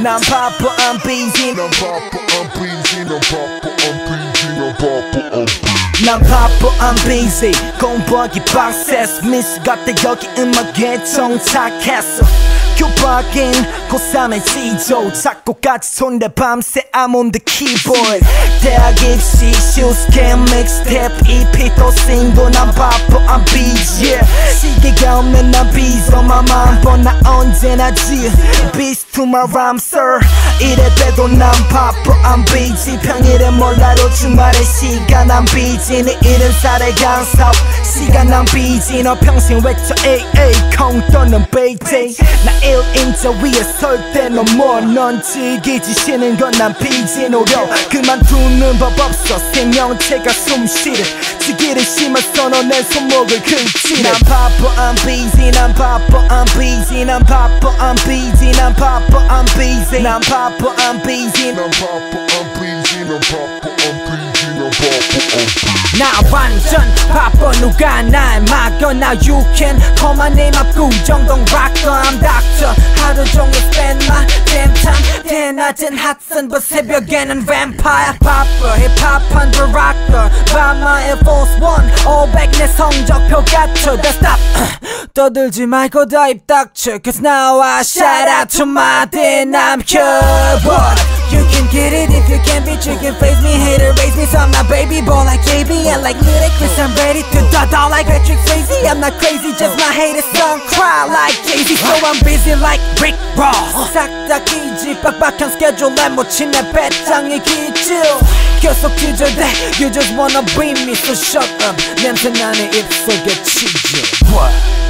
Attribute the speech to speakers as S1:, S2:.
S1: 난 바빠 I'm busy
S2: 난 바빠 I'm busy 난 바빠 I'm busy 난 바빠 I'm busy
S1: 난 바빠 I'm busy 공부하기 빡셌어 미스 같아 여기 음악에 정착했어 교박인 고3의 지조 작곡까지 손대 밤새 I'm on the keyboard 대학 입시 슈스캠 믹스테이프 EP 또 싱글 난 바빠 I'm busy yeah. 시계가 없는 난 비서만 한번 나 언제나 지 Beast to my rhyme sir 이래 돼도 난 바빠 I'm busy 평일에 몰라도 주말에 시간 난 busy 내 이름 살에 강사업 시간 난 busy 너 평생 외쳐 AA 콩 떠는 베이팅 나 1인자 위에 설 때 너 뭐 넌 즐기지 쉬는 건 난 busy 노력 그만두는 법 없어 생명체가 숨쉬듯 지기를 심어서 너 내 손목을 긁지 난 바빠 I'm busy 난 바빠 I'm busy 난 바빠 I'm busy 난 바빠 I'm busy 난 바빠 I'm busy
S2: 난 바빠 I'm busy 난 바빠 I'm busy 난 바빠 I'm busy
S3: 나 완전 바빠 누가 날 막여 Now you can call my name up 구정동 rocker I'm doctor 하루 종일 spend my damn time 대낮엔 핫선 but 새벽에는 vampire 바빠 힙합한 the rocker Buy my Air Force One all back 내 성적표 갖춰 Then stop 떠들지 말고 다 입 닥쳐 Cause now I shout out to my damn I'm here What you can get it if you can bitch you can face me hater raise me so I'm not baby boy like KB and like Ludacris I'm ready to die like Patrick Swayze I'm not crazy just my haters don't cry like Jay-Z so I'm busy like Rick Ross 싹 다 끼지 빡빡한 스케줄에 묻힌 내 배짱이 기질 계속 기절돼 You just wanna bring me so shut up 냄새나는 입속에 치즈 What?